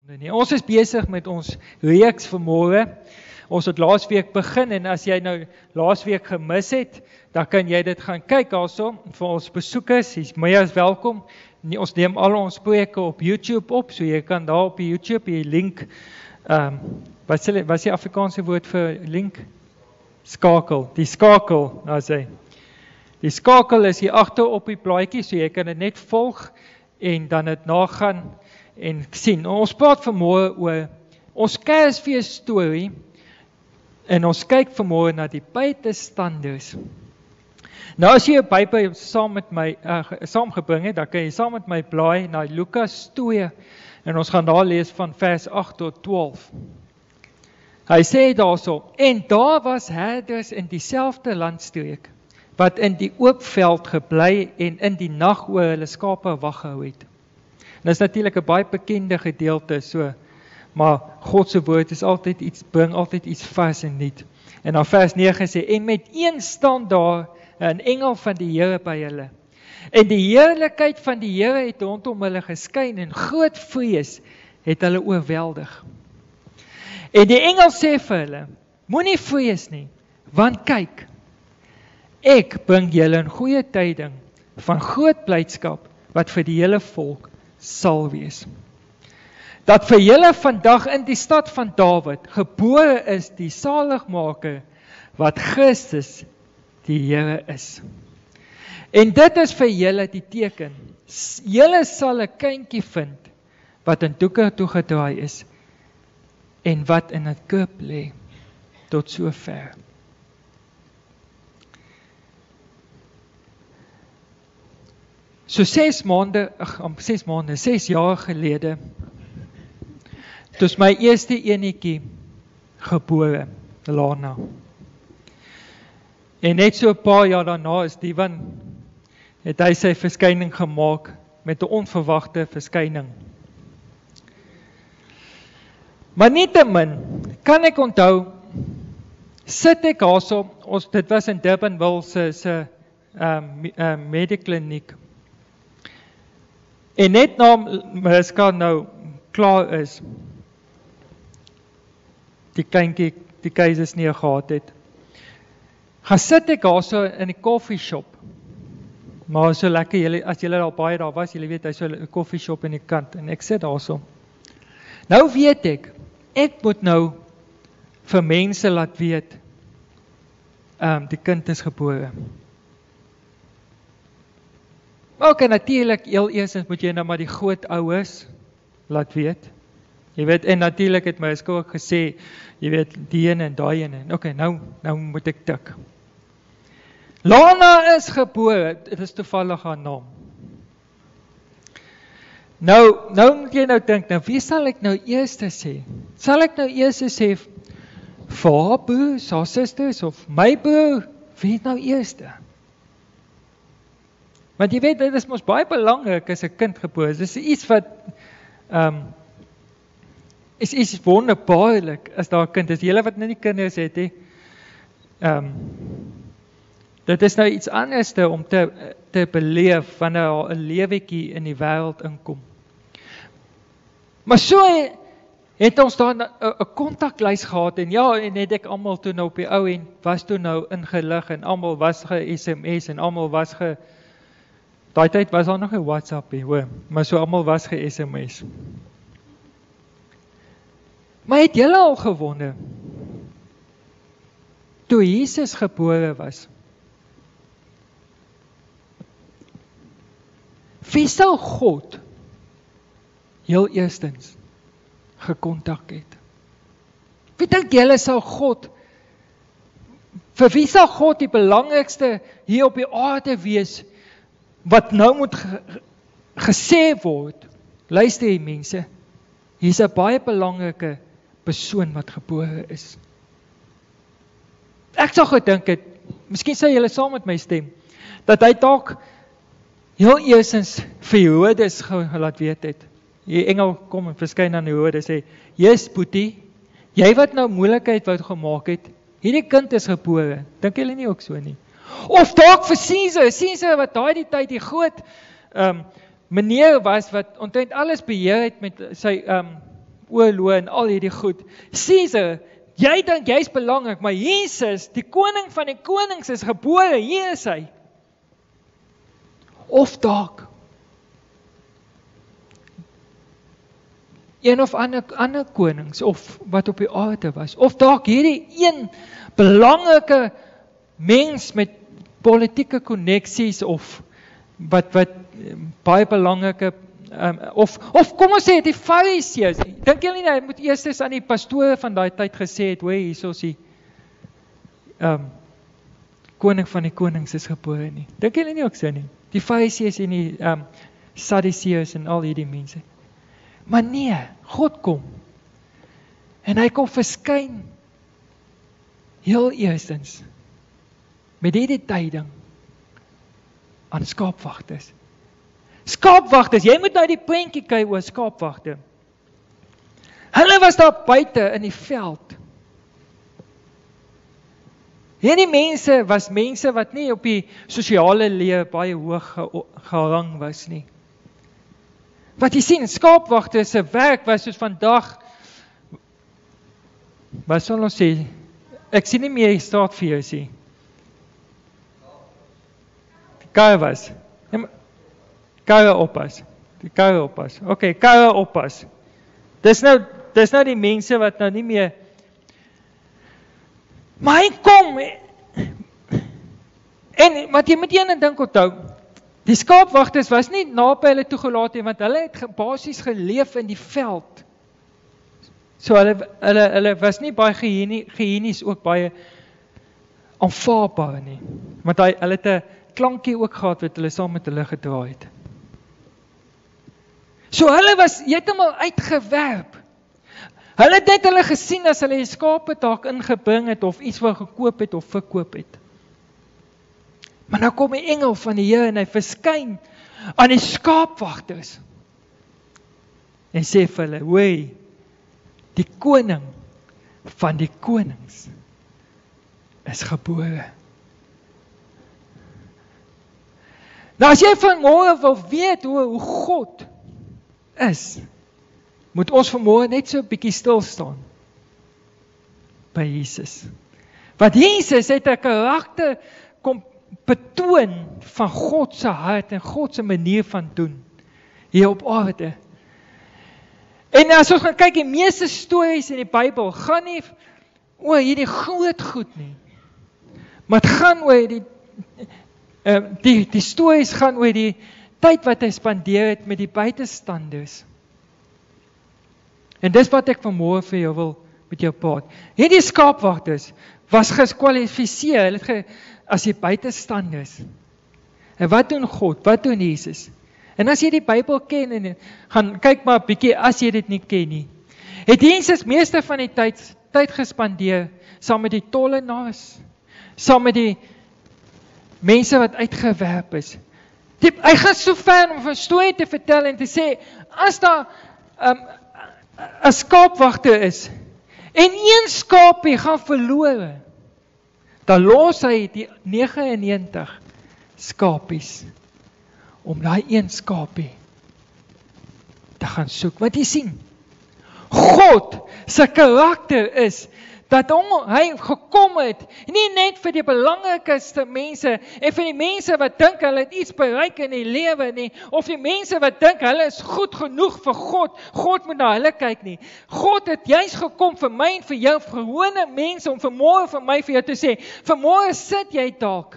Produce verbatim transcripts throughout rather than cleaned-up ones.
Nee, ons is besig met ons reeks vanmôre. Ons het laasweek begin en as jy nou laasweek gemis het, dan kan jy dit gaan kyk also. Vir ons besoekers, jy's meer as welkom. Ons neem al ons preke op YouTube op, so jy kan daar op die YouTube die link, um, wat is wat is die Afrikaanse woord vir link? Skakel, die skakel, nou sê. Die skakel is hier agter op die blaadjie, so jy kan dit net volg en dan dit nagaan en sien. Ons praat vanmôre oor ons Kersfees storie en ons kyk vanmôre na die buitestanders. Nou as jy 'n Bybel saam met my uh, saamgebring het, dan kan jy saam met my blaai na Lukas twee en ons gaan daar lees van vers agt tot twaalf. Hy sê daarso: en daar was herders in dieselfde landstreek wat in die oop veld gebly en in die nag oor hulle skape wag gehou het. En dit is natuurlik 'n baie bekende gedeelte, so, maar God se woord is altyd iets, bring altyd iets vars en nuut. En dan vers nege sê: en met een staan daar 'n engel van die Here by hulle. En die heerlikheid van die Here het rondom hulle geskyn en groot vrees het hulle oorweldig. En die engel sê vir hulle: moenie vrees nie, want kyk, ek bring julle 'n goeie tyding van groot blydskap wat vir die hele volk sal wees. Dat vir julle vandag in die stad van Dawid gebore is die saligmaker wat Christus die Here is. En dit is vir julle die teken. Julle sal 'n kindjie vind wat in doeke toegedraai is en wat in 'n krib lê. Tot sover. So ses maande, ag, ses maande, ses jaar gelede, toe is my eerste enetjie gebore, Lana. En net so 'n paar jaar daarna is Divan, het hy sy verskyning gemaak met 'n onverwagte verskyning. Maar nietemin, kan ek onthou, sit ek daarso, ons dit was in Durbanville se se um, uh, medikliniek. En net na Mariska nou klaar is, die kleintjie, die keisersnee gehad het, gaan sit ek daarso in die koffieshop. Maar so lekker, jylle, as julle al baie daar was, julle weet, hy is so 'n koffieshop in die kant, en ek sit daarso. Nou weet ek, ek moet nou vir mense laat weet, um, die kind is gebore. Ok, natuurlijk, heel eerstens moet jy nou maar die groot ouers laat weet. Jy weet, en natuurlijk het my skool ook gesê, jy weet, die ene en daai ene. Ok, nou, nou moet ek tik. Lana is gebore, dit is toevallig haar naam. Nou, nou moet jy nou dink, nou wie sal ek nou eers sê? Sal ek nou eers sê, vir haar broer, haar susters, of my broer, wie nou eers? Want jy weet, dit is mos baie belangrik as 'n kind gebore is. Dit is iets wat, um, is iets wonderbaarlik as daar 'n kind is. Julle wat nou nie kinders het, he, um, dit is nou iets anders om te, te beleef wanneer daar 'n lewetjie in die wêreld inkom. Maar so het ons daar 'n kontaklys gehad, en ja, en het ek almal toe nou op die ou en was toe nou ingelig, en almal was ge-S M S, en almal was ge Daai tyd was daar nog 'n WhatsApp, hoor, maar so almal was ge-S M S. Maar het julle al gewonder, toe Jesus gebore was, wie sou God heel eerstens gekontak het? Wie dink julle sou God, vir wie sou God die belangrikste hier op die aarde wees, wat nou moet ge gesê word? Luister jy mense, hier is 'n baie belangrike persoon wat gebore is. Ek sou gedink het, miskien sou julle saam met my stem, dat hy dalk heel eerstens vir Herodes laat weet het. Die engel kom en verskyn aan Herodes sê: "Jesus boetie, jy wat nou moeilikheid wou gemaak het, hierdie kind is gebore." Dink julle nie ook so nie? Of dalk vir Caesar, Caesar wat daai die tyd die groot um, meneer was, wat omtrent alles beheer het met sy um, oorloë en al hierdie goed. Caesar, jy dink jy's belangrik, maar Jesus, die koning van die konings is gebore, hier is hy. Of dalk een of ander, ander konings, of wat op die aarde was, of dalk hierdie een belangrike mens met politieke koneksies, of wat, wat baie belangrike, um, of, of kom ons sê, die Fariseërs, dink julle nie, hy moet eers aan die pastore van daai tyd gesê het, hoe hier is die um, koning van die konings is gebore nie, dink julle nie ook so nie, die Fariseërs en die um, Sadduseërs en al hierdie mense, maar nee, God kom, en hy kom verskyn, heel eerstens, met hierdie tyding, aan skaapwagters. Skaapwagters, jy moet nou die prentjie kyk oor skaapwagte. Hulle was daar buite in die veld. Hierdie mense was mense wat nie op die sosiale lewe baie hoog ge gerang was nie. Wat jy sien, skaapwagters se werk was soos vandag, wat sal ons sê, ek sien nie meer die staat vir jou sê. Karre was. Karre oppas. Die karre oppas. Ok, karre oppas. Dis nou, dis nou die mense wat nou nie meer, maar hy kom, en wat jy met een ding onthou, die skaapwagters was nie naby hulle toegelaat nie, want hulle het basies geleef in die veld. So hulle, hulle, hulle was nie baie gehyenies ook baie aanvaarbaar nie, want hy, hulle het 'n klankie ook gehad wat hulle saam met hulle gedraai het. So hulle was heeltemal uitgewerp. Hulle het net hulle gesien as hulle die skape dalk ingebring het of iets wat gekoop het of verkoop het. Maar nou kom die engel van die Here en hy verskyn aan die skaapwagters en sê vir hulle, "Hoei, die koning van die konings is gebore." Nou as jy vanmôre wil weet hoe, hoe God is, moet ons vanmôre net so 'n bietjie stil staan by Jesus. Want Jesus het 'n karakter kom betoon van God se hart en God se manier van doen hier op aarde. En as ons gaan kyk, die meeste stories in die Bybel gaan nie oor hierdie groot goed nie, maar het gaan oor die Uh, die, die stories gaan oor die tyd wat hy spandeer het met die buitestanders. En dis wat ek vanmôre vir jou wil met jou praat. Hierdie skaapwagters was geskwalifiseer hulle het ge, as die buitestanders. En wat doen God? Wat doen Jesus? En as jy die Bybel ken, en gaan kyk maar 'n bietjie as jy dit nie ken nie. Het Jesus meeste van die tyd, tyd gespandeer saam met die tollenaars, saam met die mense wat uitgewerp is. Die, hy gaan so ver om 'n storie te vertel en te sê, as daar um, 'n skaapwagter is, en een skaapie gaan verlore, dan los hy die nege en negentig skapies, om daai een skapie te gaan soek. Wat jy sien, God se karakter is, dat hy gekom het, nie net vir die belangrikste mense, en vir die mense wat dink hulle het iets bereik in die lewe nie, of die mense wat dink hulle is goed genoeg vir God, God moet na hulle kyk nie. God het juist gekom vir my en vir jou, gewone mense, om vanmôre vir my vir jou te sê, vanmôre sit jy dalk,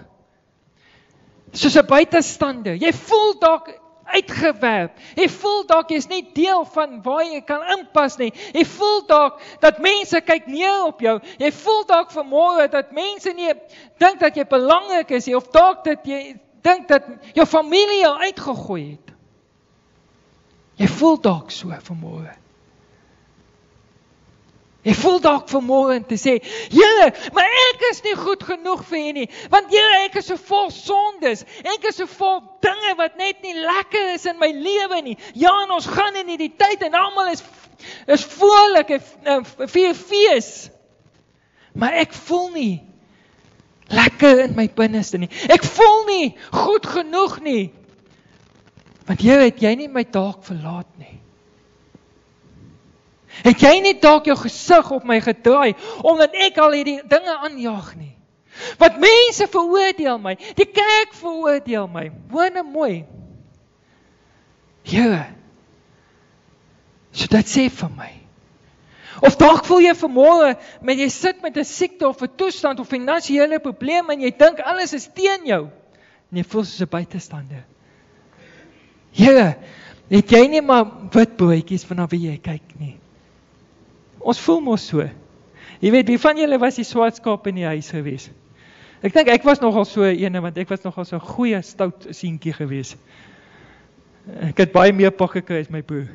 soos 'n buitestander, jy voel dalk uitgewerp, jy voel dalk jy is nie deel van waar jy kan inpas nie, jy voel dalk dat mense kyk neer op jou, jy voel dalk vanmôre dat mense nie dink dat jy belangrik is, of dalk dat jy dink dat jou familie jou uitgegooi het. Jy voel dalk so vanmôre. Jy voel dalk vanmôre te sê, Here, maar ek is nie goed genoeg vir U nie, want Here, ek is so vol sondes, ek is so vol dinge wat net nie lekker is in my lewe nie. Ja, en ons gaan in die tyd en almal is, is vrolik en vier fees, maar ek voel nie lekker in my binneste nie. Ek voel nie goed genoeg nie, want Here, het jy nie my dalk verlaat nie. Het jy nie dalk jou gesig op my gedraai, omdat ek al hierdie dinge aanjaag nie? Want mense veroordeel my, die kerk veroordeel my, hoor nou mooi. Here, so dit sê vir my. Of dalk voel jy vanmôre, maar jy sit met 'n siekte of 'n toestand of finansiële probleme en jy dink alles is teen jou. En jy voel soos 'n buitestander. Here, het jy nie maar wit broodjies vanaf wie jy kyk nie? Ons voel mos so. Jy weet, wie van julle was die swart skaap in die huis gewees? Ek dink ek was nogal so ene, want ek was nogal so 'n goeie stout seentjie gewees. Ek het baie meer pak gekry as my broer.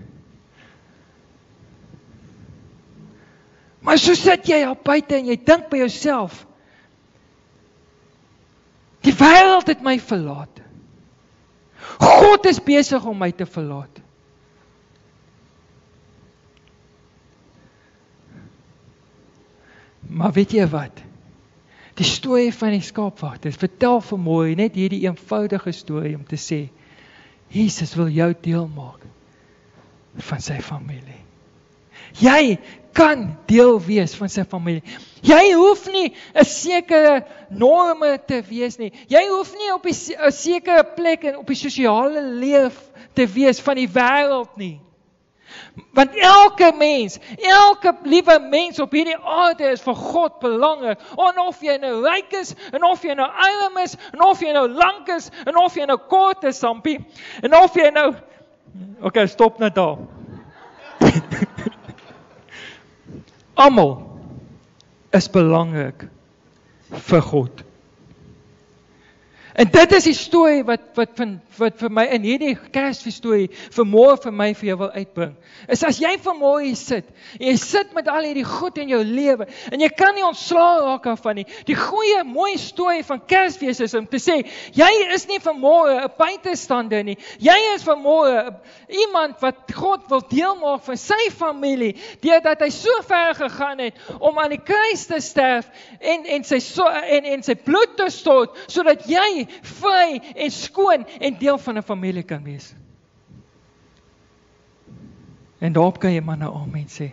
Maar so sit jy al buite en jy dink by jouself, die wêreld het my verlaat. God is besig om my te verlaat. Maar weet jy wat? Die storie van die skaapwagters vertel vanmôre net hierdie eenvoudige storie om te sê, Jesus wil jou deel maak van sy familie. Jy kan deel wees van sy familie. Jy hoef nie 'n sekere norme te wees nie. Jy hoef nie op 'n sekere plek en op die sosiale leef te wees van die wêreld nie. Want elke mens, elke liewe mens op hierdie aarde is vir God belangrik. En of jy nou ryk is, en of jy nou arm is, en of jy nou lank is, en of jy nou kort is, sampie, en of jy nou... Oké, stop net daar. Almal is belangrik vir God. En dit is die storie wat, wat, van, wat vir my in hierdie Kersfeesstorie vanmôre vir my vir jou wil uitbring. Is as jy vanmôre hier sit, en jy sit met al hierdie goed in jou lewe, en jy kan nie ontslae raak daarvan nie. Die goeie, mooi storie van Kersfees is om te sê, jy is nie vanmôre 'n buitestander nie. Jy is vanmôre iemand wat God wil deel maak van sy familie, deurdat hy so ver gegaan het om aan die kruis te sterf en, en, sy, so, en, en sy bloed te stort, sodat jy vry en skoon en deel van 'n familie kan wees. En daarop kan jy maar nou amen sê.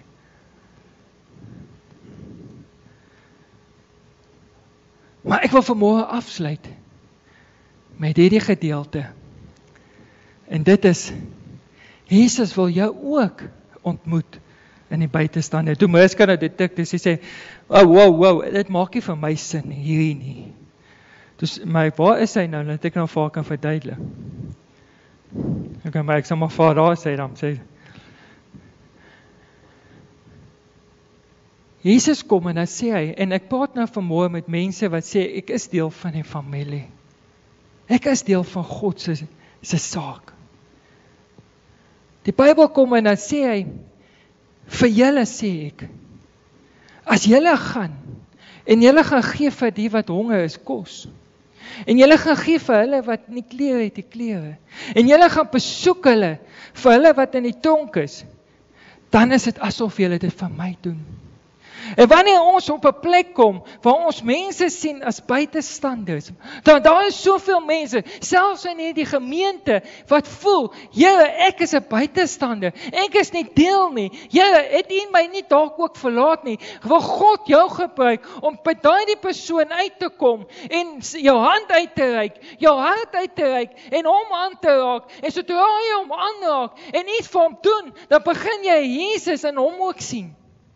Maar ek wil vanmôre afsluit met hierdie gedeelte. En dit is, Jesus wil jou ook ontmoet in die buitestander. Toe Mariska nou dit tik, dis hy sê, oh, wow, wow, dit maak nie vir my sin hierdie nie. Dus, maar waar is hy nou, dat ek nou vir haar kan verduidelik? Ek kan maar, ek sal maar vir haar daar sê, dan sê, Jesus kom en dan sê hy, en ek praat nou vanmôre met mense wat sê, ek is deel van die familie. Ek is deel van God se, se saak. Die Bybel kom en dan sê hy, vir julle sê ek, as julle gaan, en julle gaan gee vir die wat honger is kos, en julle gaan gee vir hulle wat nie klere het die klere, en julle gaan besoek hulle, vir hulle wat in die tronk is, dan is dit asof julle dit vir my doen. En wanneer ons op 'n plek kom, waar ons mense sien as buitestanders, dan daar is soveel mense, selfs in hierdie gemeente, wat voel, Here, ek is 'n buitestander, ek is nie deel nie, Here, het U my nie dalk ook verlaat nie, wil God jou gebruik, om by daardie persoon uit te kom, en jou hand uit te reik, jou hart uit te reik, en hom aan te raak, en sodra jy hom aanraak, en iets vir hom doen, dan begin jy Jesus in hom ook sien.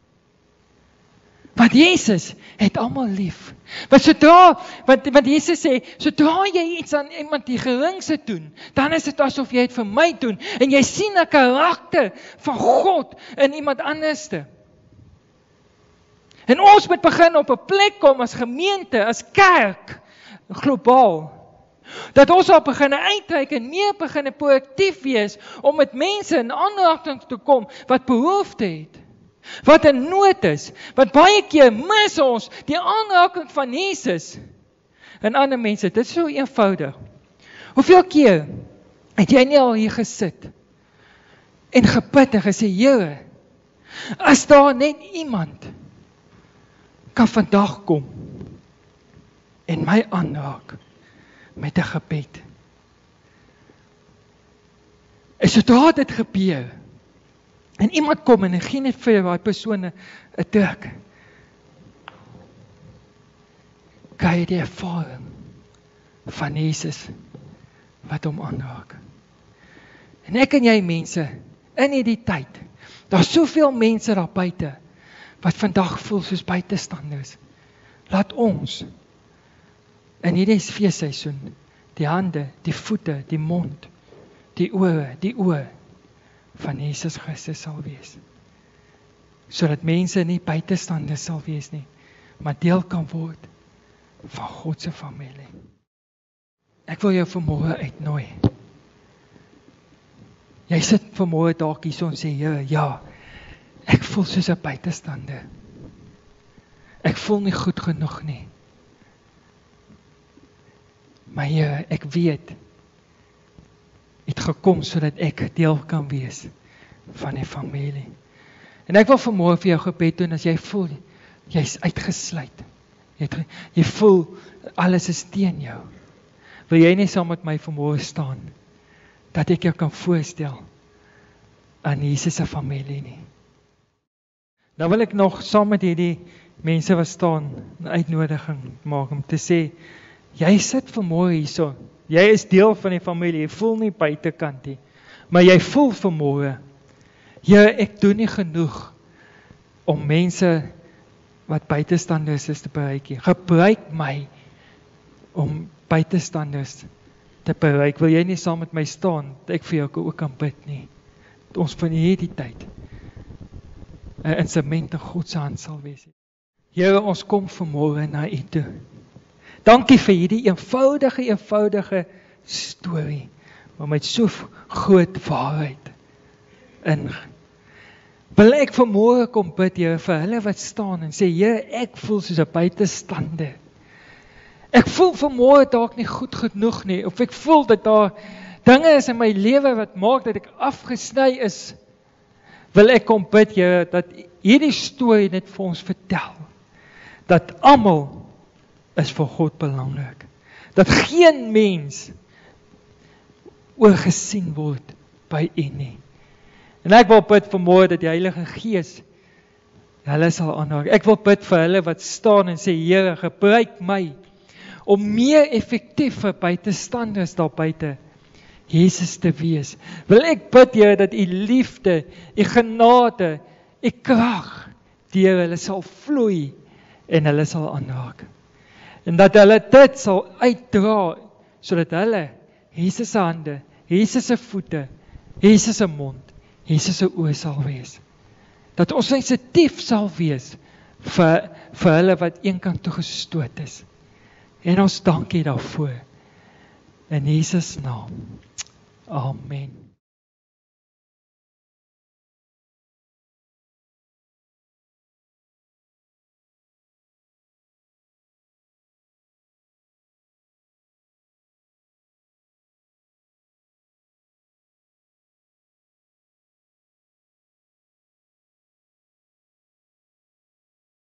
Want Jesus het almal lief. Want sodra, want, want Jesus sê, sodra jy iets aan iemand die geringste doen, dan is dit asof jy het vir my doen, en jy sien 'n karakter van God in iemand anderste. En ons moet begin op 'n plek kom as gemeente, as kerk, globaal, dat ons al begin uitreik en meer begin proaktief wees, om met mense in aanraking te kom, wat behoefte het. Wat in nood is, want baie keer mis ons die aanraking van Jesus en ander mense. Dit is so eenvoudig. Hoeveel keer het jy nie al hier gesit en gebid en gesê, Here, as daar net iemand kan vandag kom en my aanraak met 'n gebed. En sodra dit gebeur, En iemand kom en gee net vir daai persoon 'n druk. Kry jy die ervaring van Jesus wat hom aanraak. En ek en jy mense, in hierdie tyd, daar's soveel mense daar buite, wat vandag voel soos buitestanders. Laat ons, in hierdie feesseisoen, die hande, die voete, die mond, die ore, die oë, van Jesus Christus sal wees. Sodat mense nie buitestanders sal wees nie, maar deel kan word van God se familie. Ek wil jou vanmôre uitnooi. Jy sit vanmôre dalk hier so en sê, Here, ja, ek voel soos 'n buitestander. Ek voel nie goed genoeg nie. Maar Here, ek weet, het gekom sodat ek deel kan wees van die familie. En ek wil vanmôre vir jou gebed doen, as jy voel, jy's uitgesluit. Jy, het, jy voel, alles is teen jou. Wil jy nie saam met my vanmôre staan, dat ek jou kan voorstel aan Jesus se familie nie. Nou wil ek nog saam met hierdie mense wat staan, 'n uitnodiging maak om te sê, jy sit vanmôre hierso, jy is deel van die familie, jy voel nie buitekant nie, maar jy voel vanmôre, Here, ek doen nie genoeg om mense wat buitestanders is te bereik nie. Gebruik my om buitestanders te bereik. Wil jy nie saam met my staan, dat ek vir jou ook kan bid nie. Dat ons van hierdie tyd 'n instrument in God se hand sal wees. Here, ons kom vanmôre na U toe. Dankie vir hierdie eenvoudige, eenvoudige storie, maar met so groot waarheid in. Wil ek vanmôre kom bid, Here, vir hulle wat staan en sê, Here, ek voel soos 'n buitestander. Ek voel vanmôre dalk nie goed genoeg nie, of ek voel dat daar dinge is in my lewe wat maak dat ek afgesny is. Wil ek kom bid, Here, dat hierdie storie net vir ons vertel, dat almal is vir God belangrik. Dat geen mens oorgesien word by U nie. En ek wil bid vanmôre dat die Heilige Gees hulle sal aanraak. Ek wil bid vir hulle wat staan en sê, Here, gebruik my om meer effektief vir buitestanders daar buite Jesus te wees. Wil ek bid, Here, dat U liefde, U genade, U krag deur hulle sal vloei en hulle sal aanraak. En dat hulle dit sal uitdra, sodat hulle Jesus se hande, Jesus se voete, Jesus se mond, Jesus se oë sal wees. Dat ons sensitief sal wees vir, vir hulle wat eenkant toe gestoot is. En ons dankie daarvoor. In Jesus naam. Amen.